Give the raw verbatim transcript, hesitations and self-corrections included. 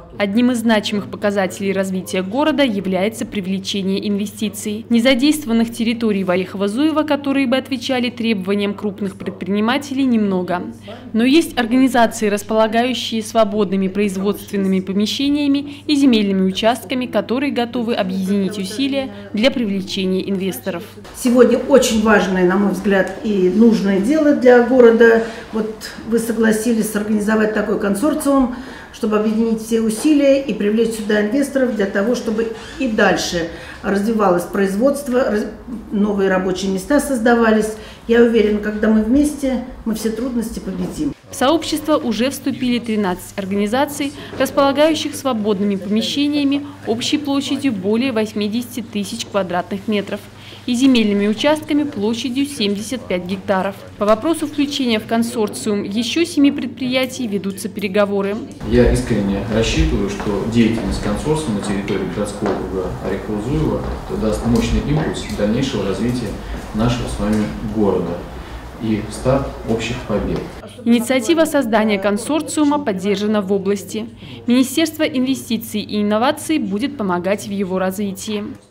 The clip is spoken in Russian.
Одним из значимых показателей развития города является привлечение инвестиций. Незадействованных территорий в Орехово-Зуево, которые бы отвечали требованиям крупных предпринимателей, немного. Но есть организации, располагающие свободными производственными помещениями и земельными участками, которые готовы объединить усилия для привлечения инвесторов. Сегодня очень важное, на мой взгляд, и нужное дело для города. Вот вы согласились организовать такой консорциум, чтобы объединить все усилия и привлечь сюда инвесторов для того, чтобы и дальше развивалось производство, новые рабочие места создавались. Я уверена, когда мы вместе, мы все трудности победим. В сообщество уже вступили тринадцать организаций, располагающих свободными помещениями общей площадью более восьмидесяти тысяч квадратных метров и земельными участками площадью семьдесят пять гектаров. По вопросу включения в консорциум еще семи предприятий ведутся переговоры. Я искренне рассчитываю, что деятельность консорциума на территории городского округа Орехово-Зуево даст мощный импульс дальнейшего развития нашего с вами города и старт общих побед. Инициатива создания консорциума поддержана в области. Министерство инвестиций и инноваций будет помогать в его развитии.